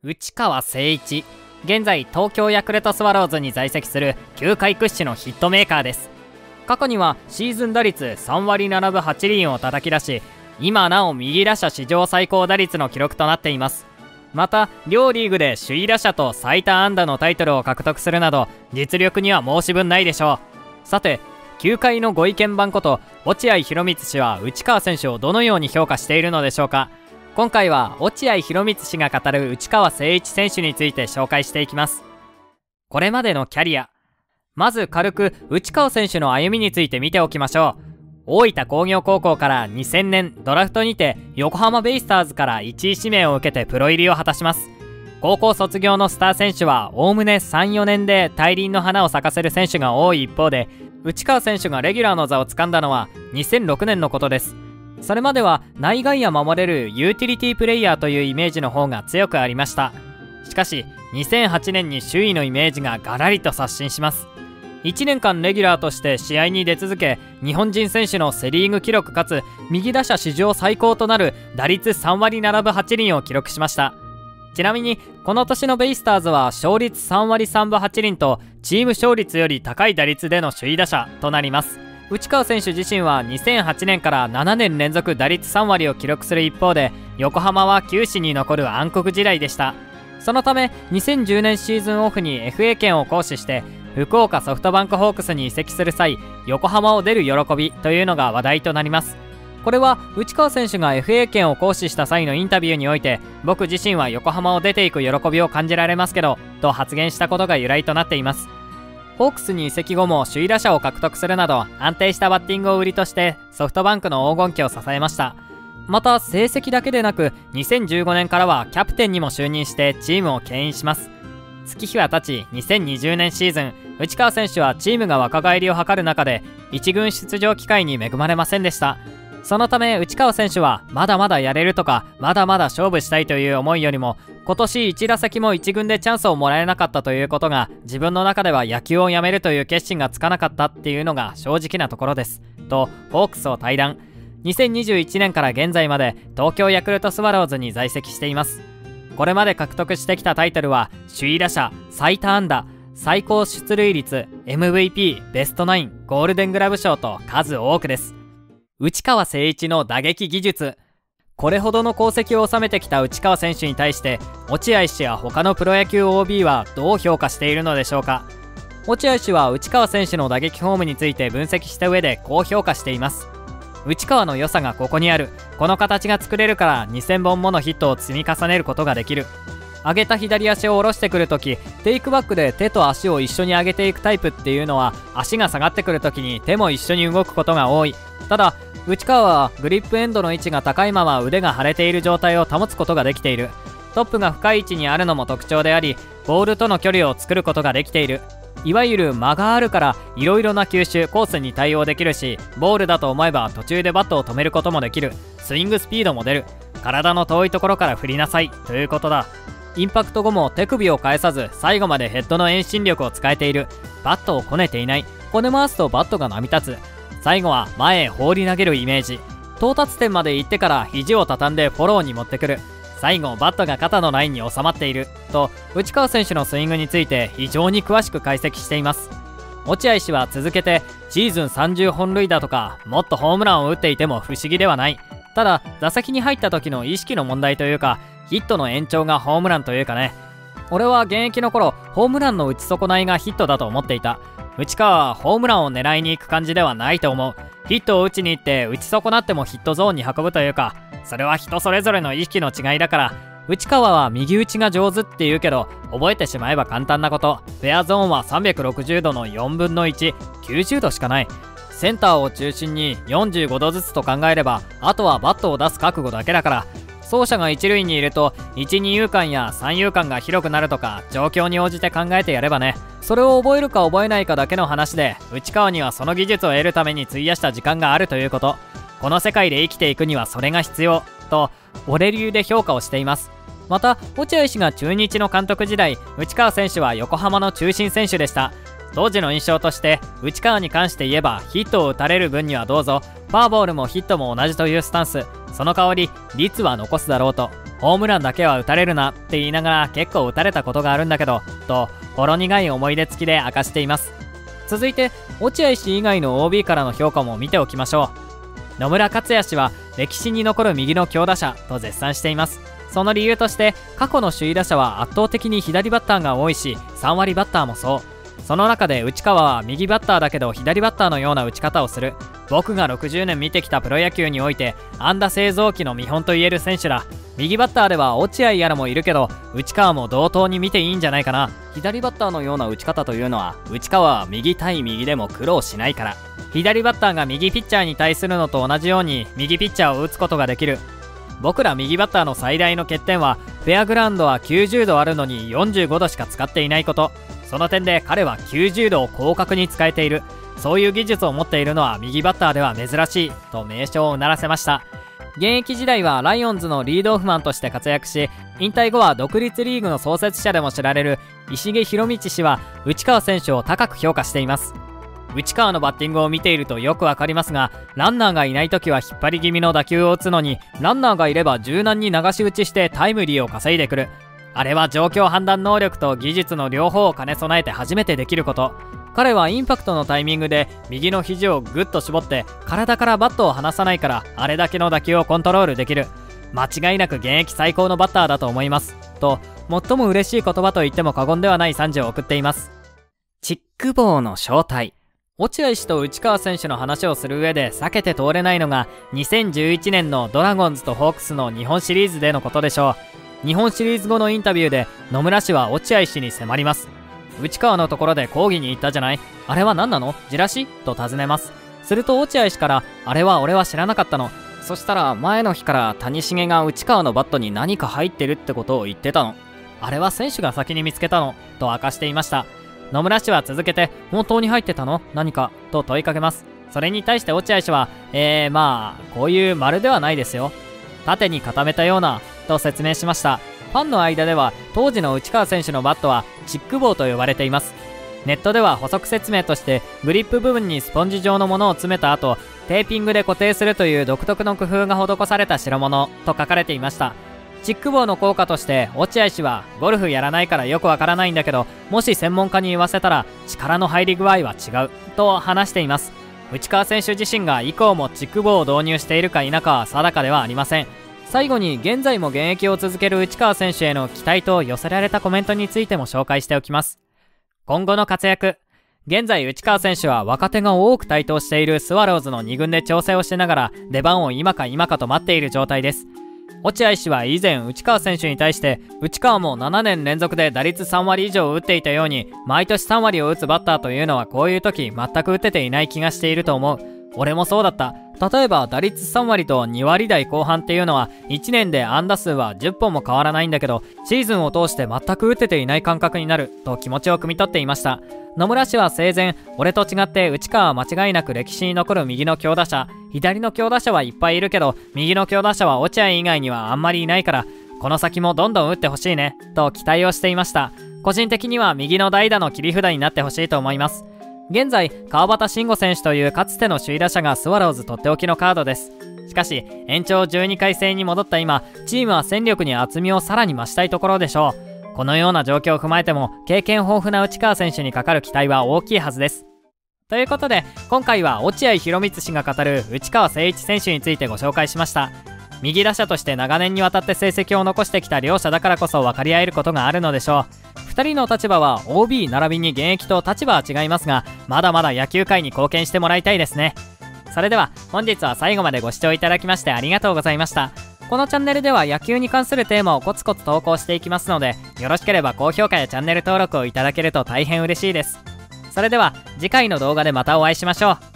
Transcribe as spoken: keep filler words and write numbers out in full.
内川聖一、現在東京ヤクルトスワローズに在籍する球界屈指のヒットメーカーです。過去にはシーズン打率さんわりななぶはちりんを叩き出し、今なお右打者史上最高打率の記録となっています。また両リーグで首位打者と最多安打のタイトルを獲得するなど、実力には申し分ないでしょう。さて、球界のご意見番こと落合博満氏は内川選手をどのように評価しているのでしょうか。今回は落合博満氏が語る内川聖一選手について紹介していきます。これまでのキャリア、まず軽く内川選手の歩みについて見ておきましょう。大分工業高校からにせんねんドラフトにて横浜ベイスターズからいちい指名を受けてプロ入りを果たします。高校卒業のスター選手はおおむねさんよねんで大輪の花を咲かせる選手が多い一方で、内川選手がレギュラーの座をつかんだのはにせんろくねんのことです。それまでは内外野守れるユーティリティプレイヤーというイメージの方が強くありました。しかしにせんはちねんに周囲のイメージがガラリと刷新します。いちねんかんレギュラーとして試合に出続け、日本人選手のセリーグ記録かつ右打者史上最高となる打率さんわりななぶはちりんを記録しました。ちなみにこの年のベイスターズは勝率さんわりさんぶはちりんとチーム勝率より高い打率での首位打者となります。内川選手自身はにせんはちねんからななねん連続打率さんわりを記録する一方で、横浜は球史に残る暗黒時代でした。そのためにせんじゅうねんシーズンオフに エフエー 権を行使して福岡ソフトバンクホークスに移籍する際、横浜を出る喜びというのが話題となります。これは内川選手が エフエー 権を行使した際のインタビューにおいて、僕自身は横浜を出ていく喜びを感じられますけどと発言したことが由来となっています。ホークスに移籍後も首位打者を獲得するなど安定したバッティングを売りとしてソフトバンクの黄金期を支えました。また成績だけでなくにせんじゅうごねんからはキャプテンにも就任してチームを牽引します。月日は経ちにせんにじゅうねんシーズン、内川選手はチームが若返りを図る中で一軍出場機会に恵まれませんでした。そのため内川選手はまだまだやれるとかまだまだ勝負したいという思いよりも、今年いち打席もいち軍でチャンスをもらえなかったということが自分の中では野球をやめるという決心がつかなかったっていうのが正直なところですとホークスを退団。にせんにじゅういちねんから現在まで東京ヤクルトスワローズに在籍しています。これまで獲得してきたタイトルは首位打者、最多安打、最高出塁率、 エムブイピー、ベストナイン、ゴールデングラブ賞と数多くです。内川聖一の打撃技術、これほどの功績を収めてきた内川選手に対して落合氏や他のプロ野球 オービー はどう評価しているのでしょうか。落合氏は内川選手の打撃フォームについて分析した上でこう評価しています。内川の良さがここにある。この形が作れるからにせんぼんものヒットを積み重ねることができる。上げた左足を下ろしてくるとき、テイクバックで手と足を一緒に上げていくタイプっていうのは、足が下がってくるときに手も一緒に動くことが多い。ただ内川はグリップエンドの位置が高いまま腕が腫れている状態を保つことができている。トップが深い位置にあるのも特徴であり、ボールとの距離を作ることができている。いわゆる間があるからいろいろな球種コースに対応できるし、ボールだと思えば途中でバットを止めることもできる。スイングスピードも出る。体の遠いところから振りなさいということだ。インパクト後も手首を返さず最後までヘッドの遠心力を使えている。バットをこねていない。こね回すとバットが波立つ。最後は前へ放り投げるイメージ。到達点まで行ってから肘を畳んでフォローに持ってくる。最後バットが肩のラインに収まっていると内川選手のスイングについて非常に詳しく解析しています。落合氏は続けてシーズンさんじゅっぽん塁打とかもっとホームランを打っていても不思議ではない。ただ打席に入った時の意識の問題というか、ヒットの延長がホームランというかね。俺は現役の頃ホームランの打ち損ないがヒットだと思っていた。内川はホームランを狙いに行く感じではないと思う。ヒットを打ちに行って打ち損なってもヒットゾーンに運ぶというか、それは人それぞれの意識の違いだから。内川は右打ちが上手って言うけど覚えてしまえば簡単なこと。フェアゾーンはさんびゃくろくじゅうどのよんぶんのいち、きゅうじゅうどしかない。センターを中心によんじゅうごどずつと考えれば、あとはバットを出す覚悟だけだから。走者が一塁にいるといち、に遊間やさん遊間が広くなるとか、状況に応じて考えてやればね。それを覚えるか覚えないかだけの話で、内川にはその技術を得るために費やした時間があるということ。この世界で生きていくにはそれが必要と俺流で評価をしています。また落合氏が中日の監督時代、内川選手は横浜の中心選手でした。当時の印象として内川に関して言えば、ヒットを打たれる分にはどうぞ、フォアボールもヒットも同じというスタンス。その代わり率は残すだろうと。 ホームランだけは打たれるなって言いながら結構打たれたことがあるんだけどとほろ苦い思い出付きで明かしています。続いて落合氏以外の オービー からの評価も見ておきましょう。野村克也氏は歴史に残る右の強打者と絶賛しています。その理由として過去の首位打者は圧倒的に左バッターが多いしさん割バッターもそう。その中で内川は右バッターだけど左バッターのような打ち方をする。僕がろくじゅうねん見てきたプロ野球において安打製造機の見本といえる選手だ。右バッターでは落合やらもいるけど内川も同等に見ていいんじゃないかな。左バッターのような打ち方というのは内川は右対右でも苦労しないから。左バッターが右ピッチャーに対するのと同じように右ピッチャーを打つことができる。僕ら右バッターの最大の欠点はフェアグラウンドはきゅうじゅうどあるのによんじゅうごどしか使っていないこと。その点で彼はきゅうじゅうどを広角に使えている。そういう技術を持っているのは右バッターでは珍しいと名称をうならせました。現役時代はライオンズのリードオフマンとして活躍し、引退後は独立リーグの創設者でも知られる石毛博道氏は内川選手を高く評価しています。内川のバッティングを見ているとよくわかりますが、ランナーがいない時は引っ張り気味の打球を打つのに、ランナーがいれば柔軟に流し打ちしてタイムリーを稼いでくる。あれは状況判断能力と技術の両方を兼ね備えて初めてできること。彼はインパクトのタイミングで右の肘をグッと絞って体からバットを離さないから、あれだけの打球をコントロールできる。間違いなく現役最高のバッターだと思いますと、最も嬉しい言葉と言っても過言ではない賛辞を送っています。チック棒の正体。落合氏と内川選手の話をする上で避けて通れないのがにせんじゅういちねんのドラゴンズとホークスの日本シリーズでのことでしょう。日本シリーズ後のインタビューで野村氏は落合氏に迫ります。内川のところで抗議に行ったじゃない、あれは何なの、じらしと尋ねます。すると落合氏から、あれは俺は知らなかったの、そしたら前の日から谷繁が内川のバットに何か入ってるってことを言ってたの、あれは選手が先に見つけたのと明かしていました。野村氏は続けて、本当に入ってたの何かと問いかけます。それに対して落合氏は、えーまあこういう丸ではないですよ、縦に固めたようなと説明しました。ファンの間では当時の内川選手のバットはチック棒と呼ばれています。ネットでは補足説明としてグリップ部分にスポンジ状のものを詰めた後テーピングで固定するという独特の工夫が施された代物と書かれていました。チック棒の効果として落合氏は、ゴルフやらないからよくわからないんだけどもし専門家に言わせたら力の入り具合は違うと話しています。内川選手自身が以降もチック棒を導入しているか否かは定かではありません。最後に現在も現役を続ける内川選手への期待と寄せられたコメントについても紹介しておきます。今後の活躍。現在内川選手は若手が多く台頭しているスワローズのに軍で調整をしながら出番を今か今かと待っている状態です。落合氏は以前内川選手に対して、内川もななねん連続で打率さん割以上打っていたように毎年さん割を打つバッターというのはこういう時全く打てていない気がしていると思う。俺もそうだった。例えば打率さん割とに割台後半っていうのはいちねんで安打数はじゅっぽんも変わらないんだけど、シーズンを通して全く打てていない感覚になると気持ちを汲み取っていました。野村氏は生前、俺と違って内川は間違いなく歴史に残る右の強打者、左の強打者はいっぱいいるけど右の強打者は落合以外にはあんまりいないからこの先もどんどん打ってほしいねと期待をしていました。個人的には右の代打の切り札になってほしいと思います。現在川端慎吾選手というかつての首位打者がスワローズとっておきのカードです。しかし延長じゅうにかい制に戻った今、チームは戦力に厚みをさらに増したいところでしょう。このような状況を踏まえても経験豊富な内川選手にかかる期待は大きいはずです。ということで今回は落合博満氏が語る内川聖一選手についてご紹介しました。右打者として長年にわたって成績を残してきた両者だからこそ分かり合えることがあるのでしょう。ふたりの立場は オービー 並びに現役と立場は違いますが、まだまだ野球界に貢献してもらいたいですね。それでは本日は最後までご視聴いただきましてありがとうございました。このチャンネルでは野球に関するテーマをコツコツ投稿していきますので、よろしければ高評価やチャンネル登録をいただけると大変嬉しいです。それでは次回の動画でまたお会いしましょう。